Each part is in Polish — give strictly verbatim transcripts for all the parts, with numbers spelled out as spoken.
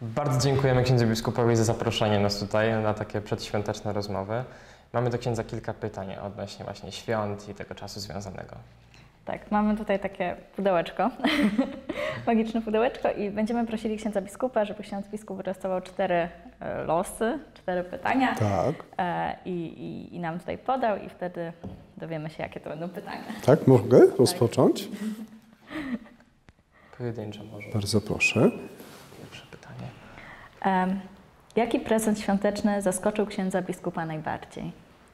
Bardzo dziękujemy księdzu biskupowi za zaproszenie nas tutaj na takie przedświąteczne rozmowy. Mamy do księdza kilka pytań odnośnie właśnie świąt i tego czasu związanego. Tak, mamy tutaj takie pudełeczko, magiczne pudełeczko i będziemy prosili księdza biskupa, żeby ksiądz biskup wylosował cztery losy, cztery pytania. Tak. I, i, i nam tutaj podał i wtedy dowiemy się, jakie to będą pytania. Tak, mogę rozpocząć? Pojedynczo może. Bardzo proszę. Pierwsze pytanie. Um, jaki prezent świąteczny zaskoczył księdza biskupa najbardziej?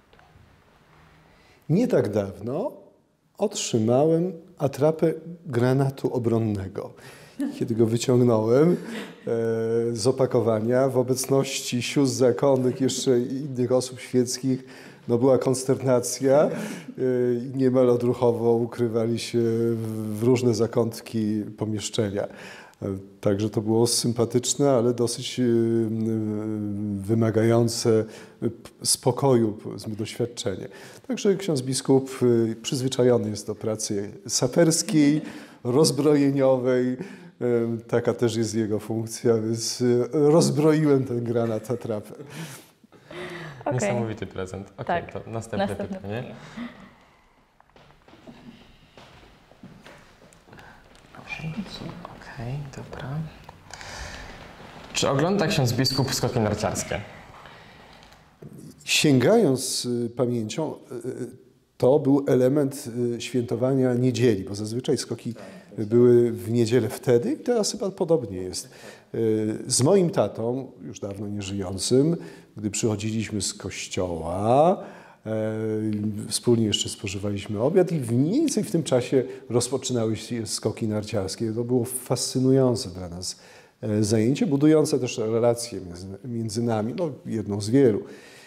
Nie tak dawno otrzymałem atrapę granatu obronnego. Kiedy go wyciągnąłem e, z opakowania w obecności sióstr zakonnych, jeszcze innych osób świeckich, no była konsternacja i e, niemal odruchowo ukrywali się w, w różne zakątki pomieszczenia. Także to było sympatyczne, ale dosyć wymagające spokoju, powiedzmy, doświadczenie. Także ksiądz biskup przyzwyczajony jest do pracy saperskiej, rozbrojeniowej. Taka też jest jego funkcja, więc rozbroiłem ten granat atrapę. Okay. Niesamowity prezent. Okay, tak. To następne, następne pytanie. pytanie. Okej, okay, dobra. Czy ogląda ksiądz biskup skoki narciarskie? Sięgając pamięcią, to był element świętowania niedzieli, bo zazwyczaj skoki były w niedzielę wtedy i teraz chyba podobnie jest. Z moim tatą, już dawno nieżyjącym, gdy przychodziliśmy z kościoła, wspólnie jeszcze spożywaliśmy obiad i mniej więcej w tym czasie rozpoczynały się skoki narciarskie. To było fascynujące dla nas zajęcie, budujące też relacje między nami, no jedną z wielu.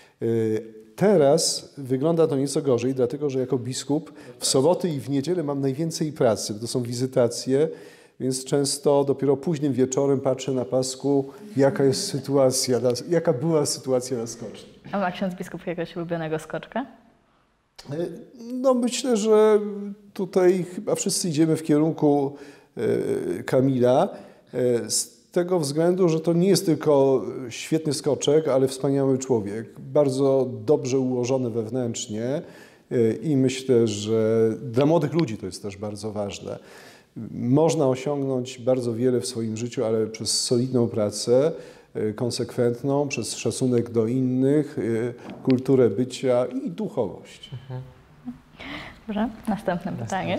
Teraz wygląda to nieco gorzej, dlatego że jako biskup w soboty i w niedzielę mam najwięcej pracy. To są wizytacje, więc często dopiero późnym wieczorem patrzę na pasku, jaka jest sytuacja, jaka była sytuacja na skoczni. A ma ksiądz biskup jakiegoś ulubionego skoczka? No myślę, że tutaj chyba wszyscy idziemy w kierunku Kamila. Z tego względu, że to nie jest tylko świetny skoczek, ale wspaniały człowiek. Bardzo dobrze ułożony wewnętrznie i myślę, że dla młodych ludzi to jest też bardzo ważne. Można osiągnąć bardzo wiele w swoim życiu, ale przez solidną pracę, konsekwentną, przez szacunek do innych, kulturę bycia i duchowość. Mhm. Dobrze, następne pytanie.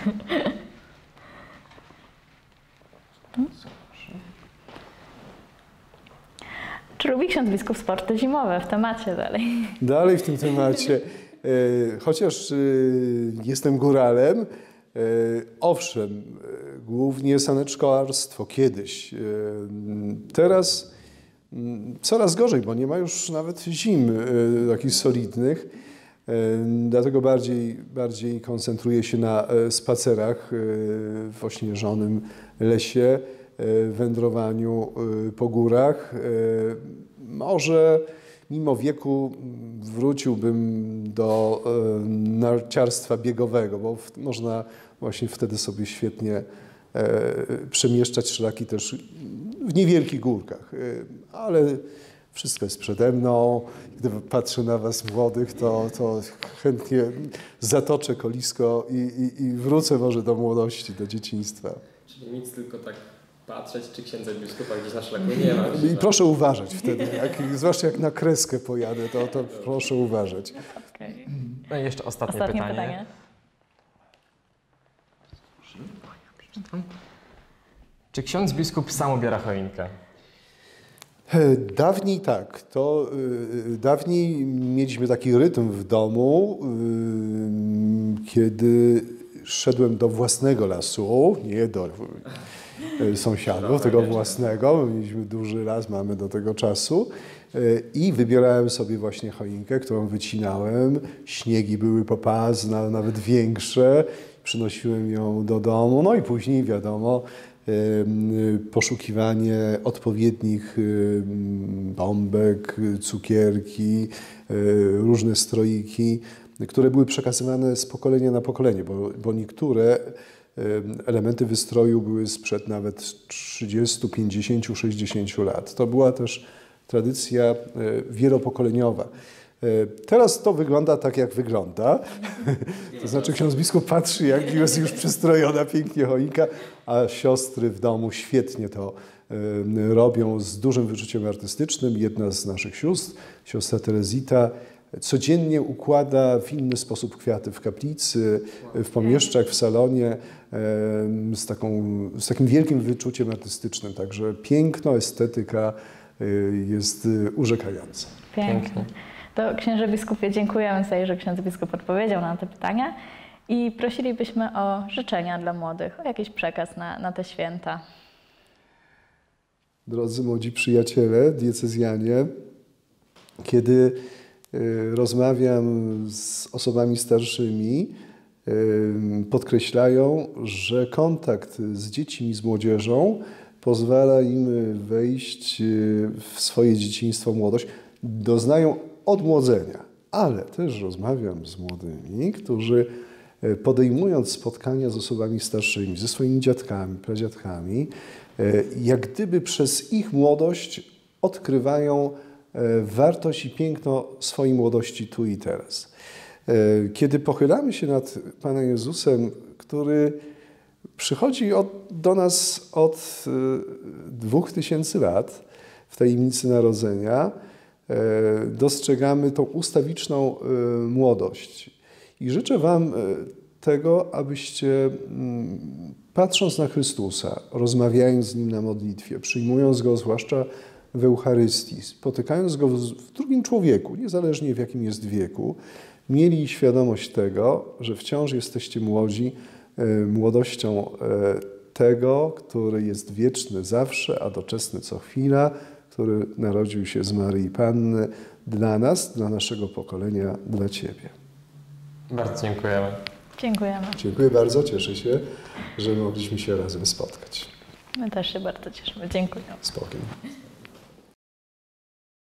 Czy lubi ksiądz biskup sporty zimowe? W temacie dalej. Dalej w tym temacie. Chociaż jestem góralem, owszem, głównie saneczkolarstwo kiedyś. Teraz coraz gorzej, bo nie ma już nawet zim takich solidnych. Dlatego bardziej, bardziej koncentruję się na spacerach w ośnieżonym lesie, wędrowaniu po górach. Może mimo wieku wróciłbym do narciarstwa biegowego, bo można właśnie wtedy sobie świetnie przemieszczać szlaki też w niewielkich górkach. Ale wszystko jest przede mną. Gdy patrzę na was młodych, to, to chętnie zatoczę kolisko i, i, i wrócę może do młodości, do dzieciństwa. Czyli nic, tylko tak patrzeć, czy księdza biskupa gdzieś na szlaku nie ma. I proszę uważać wtedy, jak, zwłaszcza jak na kreskę pojadę, to, to proszę uważać. Okay. No i jeszcze ostatnie, ostatnie pytanie. pytanie. Czy ksiądz biskup sam ubiera choinkę? Dawniej tak. To, yy, dawniej mieliśmy taki rytm w domu, yy, kiedy szedłem do własnego lasu, nie do yy, sąsiadów, tego własnego. Mieliśmy duży las, mamy do tego czasu. Yy, I wybierałem sobie właśnie choinkę, którą wycinałem. Śniegi były popazne, nawet większe. Przynosiłem ją do domu, no i później wiadomo, poszukiwanie odpowiednich bombek, cukierki, różne stroiki, które były przekazywane z pokolenia na pokolenie, bo, bo niektóre elementy wystroju były sprzed nawet trzydziestu, pięćdziesięciu, sześćdziesięciu lat. To była też tradycja wielopokoleniowa. Teraz to wygląda tak, jak wygląda. To znaczy ksiądz biskup patrzy, jak jest już przystrojona pięknie choinka, a siostry w domu świetnie to robią z dużym wyczuciem artystycznym. Jedna z naszych sióstr, siostra Terezita, codziennie układa w inny sposób kwiaty w kaplicy, w pomieszczach, w salonie, z, taką, z takim wielkim wyczuciem artystycznym. Także piękno, estetyka jest urzekająca. Pięknie. To księże biskupie dziękujemy tutaj, że ksiądz biskup odpowiedział na te pytania i prosilibyśmy o życzenia dla młodych, o jakiś przekaz na, na te święta. Drodzy młodzi przyjaciele, diecezjanie, kiedy rozmawiam z osobami starszymi, podkreślają, że kontakt z dziećmi, z młodzieżą pozwala im wejść w swoje dzieciństwo, młodość. Doznają odmłodzenia, ale też rozmawiam z młodymi, którzy podejmując spotkania z osobami starszymi, ze swoimi dziadkami, pradziadkami, jak gdyby przez ich młodość odkrywają wartość i piękno swojej młodości tu i teraz. Kiedy pochylamy się nad Panem Jezusem, który przychodzi od, do nas od dwóch tysięcy lat w tajemnicy narodzenia, dostrzegamy tą ustawiczną młodość. I życzę Wam tego, abyście patrząc na Chrystusa, rozmawiając z Nim na modlitwie, przyjmując Go zwłaszcza w Eucharystii, spotykając Go w drugim człowieku, niezależnie w jakim jest wieku, mieli świadomość tego, że wciąż jesteście młodzi, młodością tego, który jest wieczny zawsze, a doczesny co chwila, który narodził się z Maryi Panny dla nas, dla naszego pokolenia, dla Ciebie. Bardzo dziękujemy. Dziękujemy. Dziękuję bardzo, cieszę się, że mogliśmy się razem spotkać. My też się bardzo cieszymy. Dziękuję. Spokojnie.